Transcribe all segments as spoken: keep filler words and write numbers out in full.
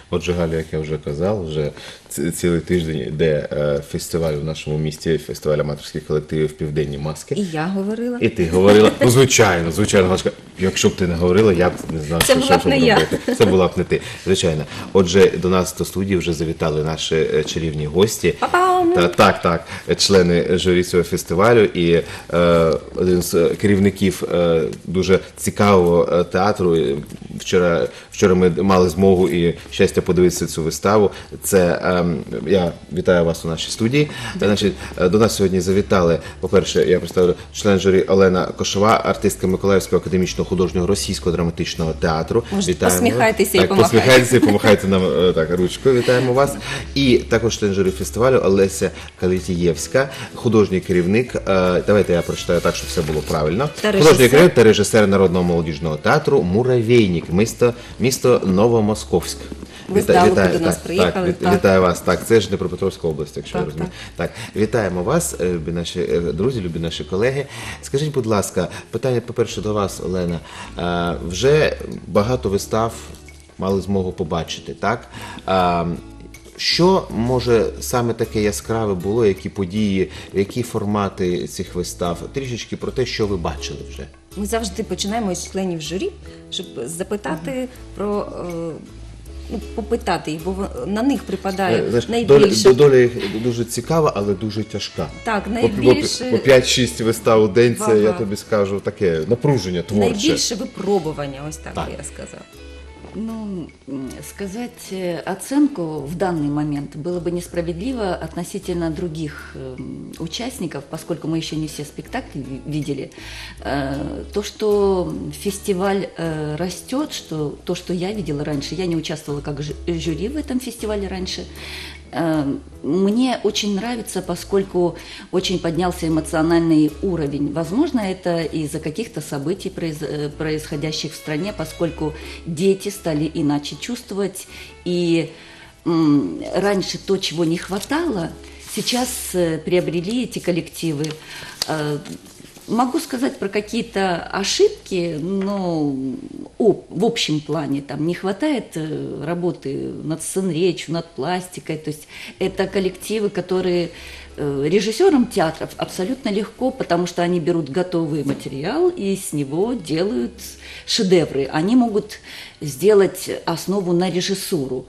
Отже, Галя, як я вже казав, вже цілий тиждень йде фестиваль у нашому місті, фестиваль аматорських колективів «Південні маски». І я говорила. І ти говорила. Ну, звичайно, звичайно, Галочка. Якщо б ти не говорила, я б не знав, Це що, була що б не щоб я. робити. Це була б не ти, звичайно. Отже, до нас до студії вже завітали наші чарівні гості. Па-пам! Та, так, так, члени журі цього фестивалю і е, один з керівників е, дуже цікавого театру. Вчора, вчора ми мали змогу і щастя подивитися цю виставу. Це е, я вітаю вас у нашій студії. Значить, до нас сьогодні завітали, по-перше, я представлю член журі Олена Кошова, артистка Миколаївського академічного художнього російського драматичного театру. Може, Вітаємо. посміхайтеся і так, помахайте. посміхайтеся і помахайте нам так ручкою. Вітаємо вас. І також член журі фестивалю Олеся Калітієвська, художній керівник. Е, давайте я прочитаю так, щоб все було правильно. Та художній режисер. керівник та режисер Народного молодіжного театру «Муравейник», місто, місто Новомосковськ. Ви Віта- здалеку вітаю- до нас так, приїхали, Так, так. вітаю вас. Так, це ж Дніпропетровська область, якщо Так, я розумію. Так. вітаємо вас, е, любі наші е, друзі, любі наші колеги. Скажіть, будь ласка, питання, по-перше, до вас, Олена. Е, Вже багато вистав мали змогу побачити, так? Е, Що, може, саме таке яскраве було, які події, які формати цих вистав? Трішечки про те, що ви бачили вже. Ми завжди починаємо з членів журі, щоб запитати про, е, ну, попитати їх, бо на них припадає Е, знаєш, найбільше. Доля, доля їх дуже цікава, але дуже тяжка. Так, По- найбільше, По, по п'ять-шість вистав у день, це, Вага. я тобі скажу, таке напруження творче. найбільше випробування, ось так, Так. би я сказав. Ну, м, сказать э, оценку в данный момент было бы несправедливо относительно других э, участников, поскольку мы еще не все спектакли ви- видели. Э, То, что фестиваль э, растет, что, то, что я видела раньше, я не участвовала как жю- жюри в этом фестивале раньше, э, мне очень нравится, поскольку очень поднялся эмоциональный уровень. Возможно, это из-за каких-то событий, произ- э, происходящих в стране, поскольку дети стали иначе чувствовать. И м, раньше то, чего не хватало, сейчас э, приобрели эти коллективы. Э, Могу сказать про какие-то ошибки, но о, в общем плане там не хватает э, работы над сценречью, над пластикой. То есть это коллективы, которые э, режиссерам театров абсолютно легко, потому что они берут готовый материал и с него делают шедевры. Они могут сделать основу на режиссуру.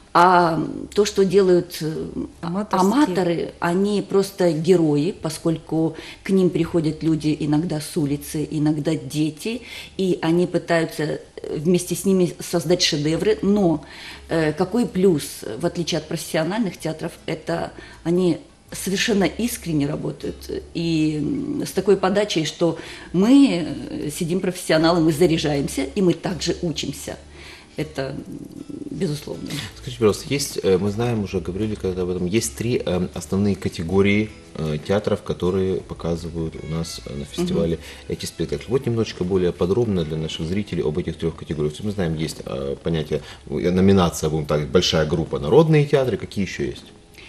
А то, что делают э, Аматорские. аматоры, они просто герои, поскольку к ним приходят люди иногда с улицы, иногда дети, и они пытаются э, вместе с ними создать шедевры. Но э, какой плюс, в отличие от профессиональных театров, это они совершенно искренне работают и м, с такой подачей, что мы э, сидим профессионалы, мы заряжаемся, и мы также учимся. Это м, безусловно. Скажите, пожалуйста, есть, э, мы знаем, уже говорили когда об этом, есть три э, основные категории э, театров, которые показывают у нас э, на фестивале эти спектакли. Вот немножечко более подробно для наших зрителей об этих трех категориях. Мы знаем, есть э, понятие, э, номинация, будем так говорить, большая группа, народные театры, какие еще есть?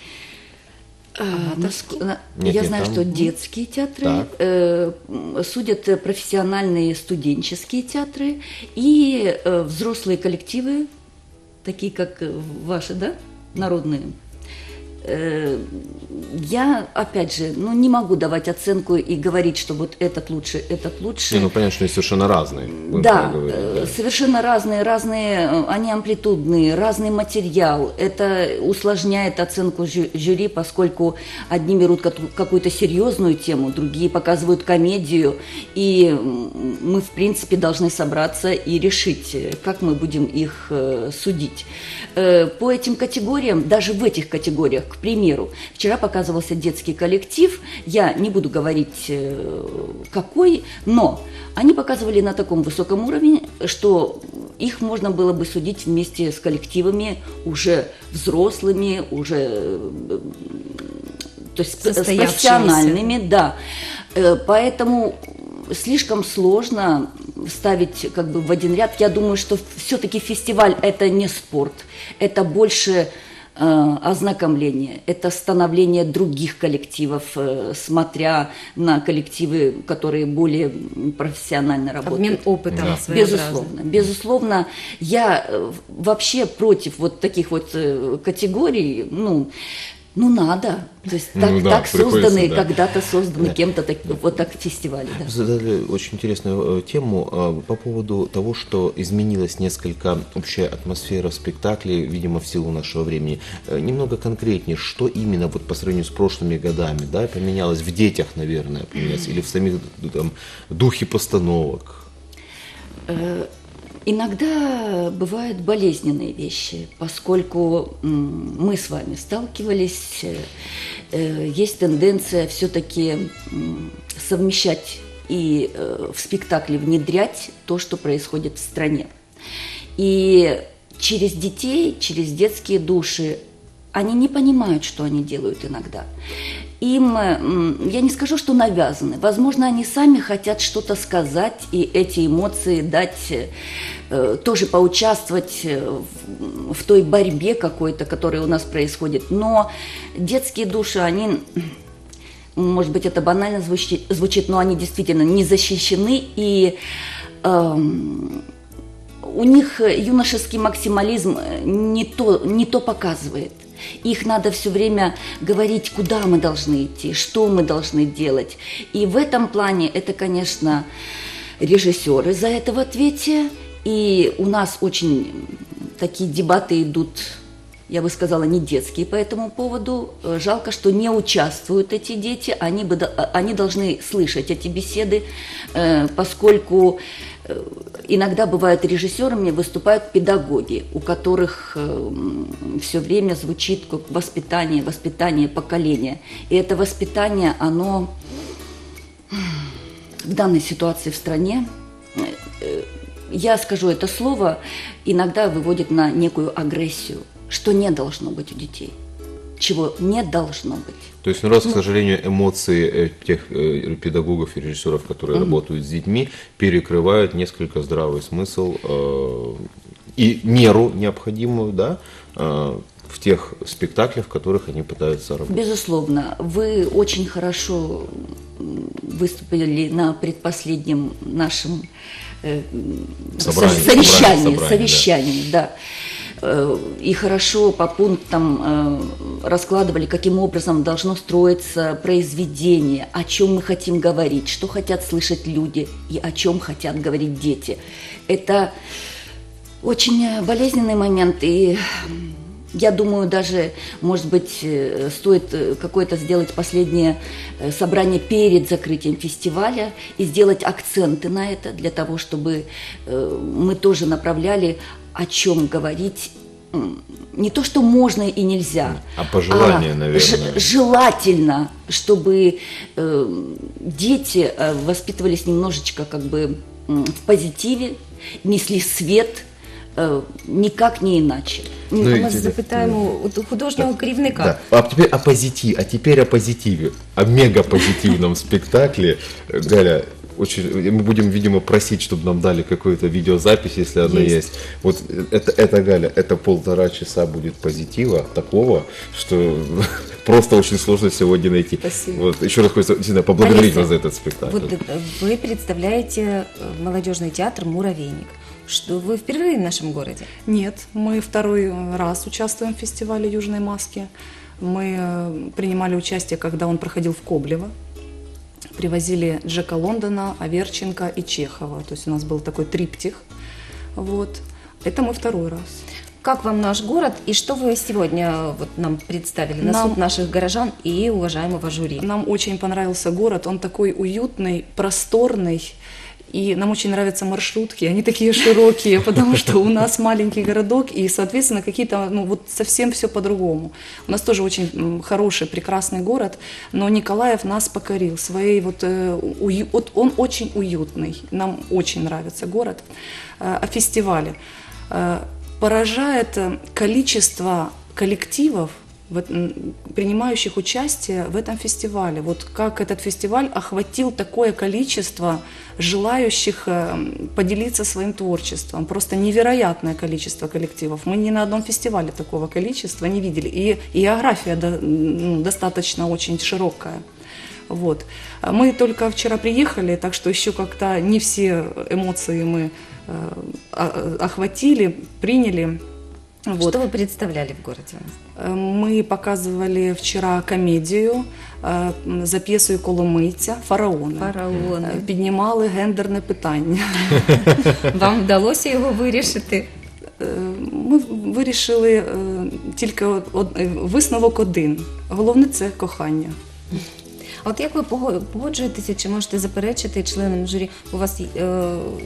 А, наск- на- Нет, Я нет, знаю, там- что детские театры, Так. э, м, судят э, профессиональные студенческие театры и э, взрослые коллективы, такие как э, ваши, да, народные. Э, Я, опять же, ну, не могу давать оценку и говорить, что вот этот лучше, этот лучше. Не, ну понятно, что они совершенно разные. будем Да, так говорить, э, да. совершенно разные, разные, э, они амплитудные, разный материал. Это усложняет оценку жю- жюри, поскольку одни берут ка- какую-то серьезную тему, другие показывают комедию, и м, мы, в принципе, должны собраться и решить, э, как мы будем их э, судить. Э, По этим категориям, даже в этих категориях, к примеру, вчера показывался детский коллектив, я не буду говорить э, какой, но они показывали на таком высоком уровне, что их можно было бы судить вместе с коллективами уже взрослыми, уже э, то есть с Состоявшимися. профессиональными, да. Э, Поэтому слишком сложно ставить как бы в один ряд. Я думаю, что все-таки фестиваль – это не спорт, это больше э, ознакомление, это становление других коллективов, э, смотря на коллективы, которые более профессионально работают. Обмен опытом Да. своеобразный. Безусловно, безусловно, я э, вообще против вот таких вот э, категорий, ну, ну надо, то есть так, Ну да, так приходится, созданы, да. когда-то созданы Да. кем-то так, вот так фестивали, да. Задали очень интересную э, тему э, по поводу того, что изменилась несколько общая атмосфера спектаклей, видимо, в силу нашего времени. Э, Немного конкретнее, что именно вот по сравнению с прошлыми годами, да, поменялось в детях, наверное, поменялось, или в самих там, духе постановок? Э, Иногда бывают болезненные вещи, поскольку м, мы с вами сталкивались, э, э, есть тенденция все-таки м, совмещать и э, в спектакле внедрять то, что происходит в стране. И через детей, через детские души они не понимают, что они делают иногда. Им, м, я не скажу, что навязаны. Возможно, они сами хотят что-то сказать и эти эмоции дать, э, тоже поучаствовать э, в, в той борьбе какой-то, которая у нас происходит. Но детские души, они, может быть, это банально звучит, звучит, но они действительно не защищены, и эм, у них юношеский максимализм не то, не то показывает. Их надо все время говорить, куда мы должны идти, что мы должны делать. И в этом плане это, конечно, режиссеры за это в ответе. И у нас очень такие дебаты идут, я бы сказала, не детские по этому поводу. Жалко, что не участвуют эти дети. Они, бы, они должны слышать эти беседы, поскольку иногда бывают режиссерами, выступают педагоги, у которых все время звучит как воспитание, воспитание поколения. И это воспитание, оно в данной ситуации в стране, я скажу это слово, иногда выводит на некую агрессию, что не должно быть у детей, чего не должно быть. То есть, ну, раз, к сожалению, эмоции э, тех э, педагогов и режиссеров, которые mm-hmm. работают с детьми, перекрывают несколько здравый смысл э, и меру необходимую, да, э, в тех спектаклях, в которых они пытаются работать. Безусловно, вы очень хорошо выступили на предпоследнем нашем э, Собрании, совещании, собрании, совещании, да. да. И хорошо по пунктам раскладывали, каким образом должно строиться произведение, о чем мы хотим говорить, что хотят слышать люди и о чем хотят говорить дети. Это очень болезненный момент, и я думаю, даже, может быть, стоит какое-то сделать последнее собрание перед закрытием фестиваля и сделать акценты на это, для того, чтобы мы тоже направляли, о чем говорить. Не то, что можно и нельзя, а пожелание, а наверное. Ж- желательно, чтобы э, дети э, воспитывались немножечко как бы э, в позитиве, несли свет, е, ніяк не іначе. Ну, Ми і- запитаємо у художнього керівника. Да. А теперь о позитиве, а теперь о позитиве, о мегапозитивном спектакле. Галя, очень, мы будем, видимо, просить, чтобы нам дали какую-то видеозапись, если она есть. Есть. Вот это, это, Галя, это полтора часа будет позитива такого, что просто очень сложно сегодня найти. Спасибо. Вот, еще раз хочется действительно поблагодарить Олеся, вас за этот спектакль. Вот э, вы представляете э, молодежный театр «Муравейник». Что вы впервые в нашем городе? Нет, мы второй раз участвуем в фестивале «Южной маски». Мы э, принимали участие, когда он проходил в Коблево. Привозили Джека Лондона, Аверченко и Чехова. То есть у нас был такой триптих. Вот. Это мы второй раз. Как вам наш город и что вы сегодня вот нам представили на Нам- суд наших горожан и уважаемого жюри? Нам очень понравился город. Он такой уютный, просторный. И нам очень нравятся маршрутки, они такие широкие, потому что у нас маленький городок, и, соответственно, какие-то, ну, вот совсем все по-другому. У нас тоже очень м, хороший, прекрасный город, но Николаев нас покорил своей вот, э, ую- вот он очень уютный, нам очень нравится город. Э, О фестивале. Э, Поражает э, количество коллективов, в, м, принимающих участие в этом фестивале. Вот как этот фестиваль охватил такое количество желающих э, поделиться своим творчеством. Просто невероятное количество коллективов. Мы ни на одном фестивале такого количества не видели. И, и география до, ну, достаточно очень широкая. Вот. Мы только вчера приехали, так что еще как-то не все эмоции мы э, охватили, приняли. Вот. Что вы представляли в городе? Мы показывали вчера комедію е, за п'єсою Коломийця «Фараони». Фараони. Е, Піднімали гендерне питання. Вам вдалося його вирішити? Е, Ми вирішили е, тільки од- од- висновок один. Головне – це кохання. А от як ви пого- погоджуєтеся, чи можете заперечити членам журі? У вас, е,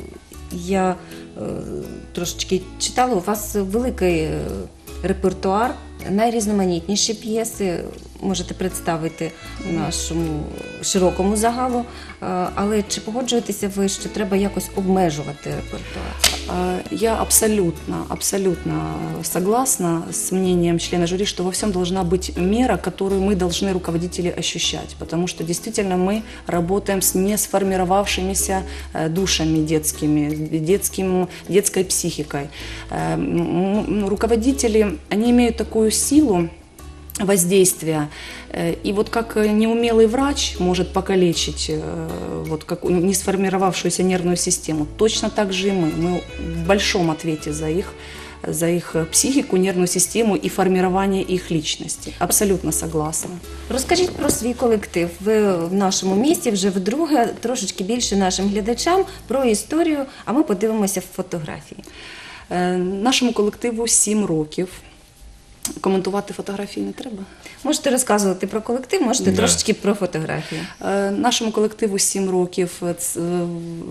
я е, трошечки читала, у вас великий е, репертуар, найрізноманітніші п'єси можете представити нашому широкому загалу. Е, але чи погоджуєтеся ви, що треба якось обмежувати репертуар? Э, Я абсолютно, абсолютно согласна с мнением члена жюри, что во всем должна быть мера, которую мы должны, руководители, ощущать. Потому что действительно мы работаем с не сформировавшимися э, душами детскими, детским, детской психикой. Э, м, м, Руководители, они имеют такую силу воздействия. Э, И вот как неумелый врач может покалечить э, вот как не сформировавшуюся нервную систему, точно так же и мы. Мы в большом ответе за их, за их психику, нервную систему и формирование их личности. Абсолютно согласна. Розкажіть про свій колектив. Ви в нашому місті вже вдруге, трошечки більше нашим глядачам про історію, а ми подивимося в фотографії. Е, Нашому колективу сім років. Коментувати фотографії не треба. Можете розказувати про колектив, можете Да. трошечки про фотографії. Е, Нашому колективу сім років. Ц- е,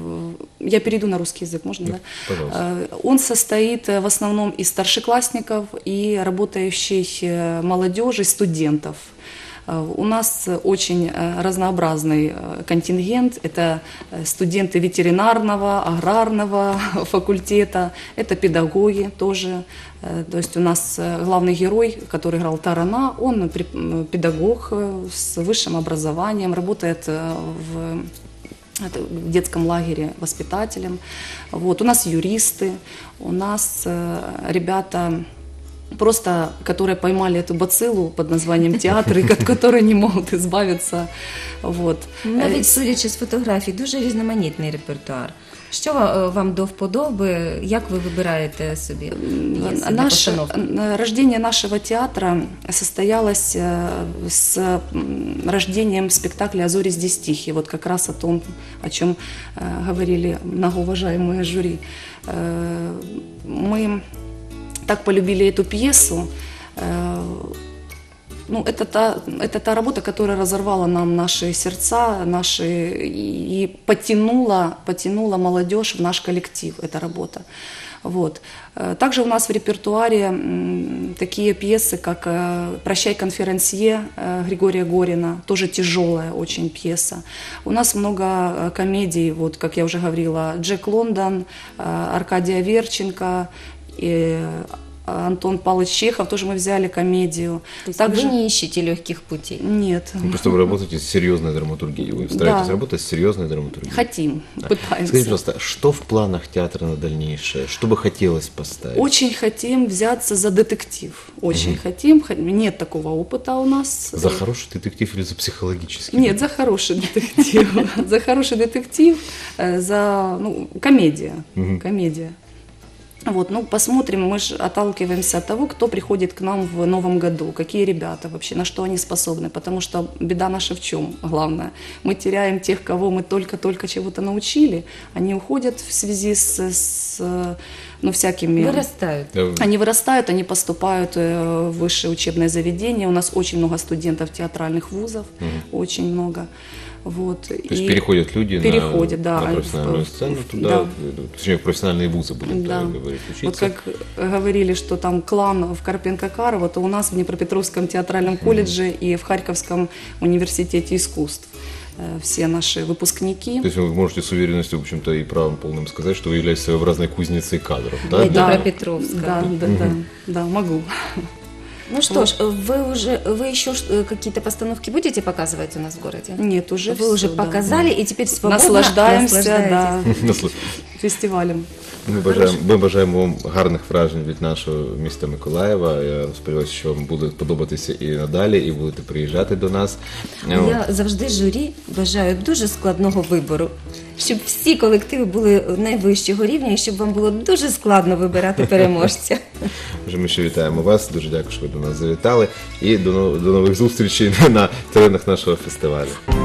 Я перейду на русский язык, можно, да? Пожалуйста. Э, Он состоит э, в основном из старшеклассников и работающей э, молодежи, студентов. Э, У нас очень э, разнообразный э, контингент. Это э, студенты ветеринарного, аграрного факультета, это педагоги тоже. Э, То есть у нас э, главный герой, который играл Тарана, он при- м, педагог э, с высшим образованием, работает э, в это в детском лагере воспитателем. Вот. У нас юристы, у нас э, ребята, просто, которые поймали эту бациллу под названием театр, и от которой не могут избавиться. Вот. Навіть судячи з фотографій, дуже різноманітний репертуар. Що е, вам до вподоби, як ви вибираєте собі п'єси для Наш, постановки? э, рождение нашего театра состоялось э, с м, рождением спектакля «А зори здесь тихие». Вот как раз о том, о чем э, говорили многоуважаемые жюри. Э, Мы так полюбили эту пьесу. Э, Ну, это та, это та работа, которая разорвала нам наши сердца, наши, и, и потянула, потянула молодежь в наш коллектив, эта работа. Вот. Э, Также у нас в репертуаре м, такие пьесы, как э, «Прощай, конферансье» э, Григория Горина, тоже тяжелая очень пьеса. У нас много э, комедий, вот, как я уже говорила, «Джек Лондон», э, Аркадия Верченко, и Антон Павлович Чехов, тоже мы взяли комедию. Тобто ви не ищете легких путей. Нет. Ну, просто вы работаете с серьезной драматургией, вы стараетесь Да. работать с серьезной драматургией. Хотим, Да. пытаемся. Скажите, пожалуйста, что в планах театра на дальнейшее? Что бы хотелось поставить? Очень хотим взяться за детектив. Очень хотим. Хо- Нет такого опыта у нас. За хороший детектив или за психологический? Нет, за хороший детектив. За хороший детектив, э, за ну, комедия. Комедия. Вот, ну, посмотрим, мы же отталкиваемся от того, кто приходит к нам в новом году, какие ребята вообще, на что они способны, потому что беда наша в чем, главное, мы теряем тех, кого мы только-только чего-то научили, они уходят в связи с, с ну, всякими... Виростають. Да, Они вырастают, они поступают э, в высшее учебное заведение, у нас очень много студентов театральных вузов, очень много. Вот. То есть переходят люди переходят, на, да, на профессиональную в- сцену в- туда, да. точнее, в профессиональные вузы, будем Да. так говорить, учиться. Вот как говорили, что там клан в Карпенко-Карово, то у нас в Днепропетровском театральном колледже и в Харьковском университете искусств э, все наши выпускники. То есть вы можете с уверенностью, в общем-то, и правом полным сказать, что вы являетесь своеобразной кузницей кадров, да? Да, для- Днепропетровска. Да, да, да, да, могу. Ну что ж, вы уже, вы еще э, какие-то постановки будете показывать у нас в городе? Нет, уже Вы уже всё, да. показали, и теперь свободно Наслаждаемся, наслаждаетесь. да, Наслу- фестивалем. Ми бажаємо, ми бажаємо вам гарних вражень від нашого міста Миколаєва. Я сподіваюся, що вам буде подобатися і надалі, і будете приїжджати до нас. Я завжди журі бажаю дуже складного вибору, щоб всі колективи були найвищого рівня і щоб вам було дуже складно вибирати переможця. Вже ми ще вітаємо вас. Дуже дякую, що ви до нас завітали. І до, но- до нових зустрічей на теренах нашого фестивалю.